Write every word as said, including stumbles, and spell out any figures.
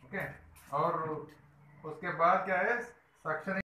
ठीक है। और उसके बाद क्या है सक्शन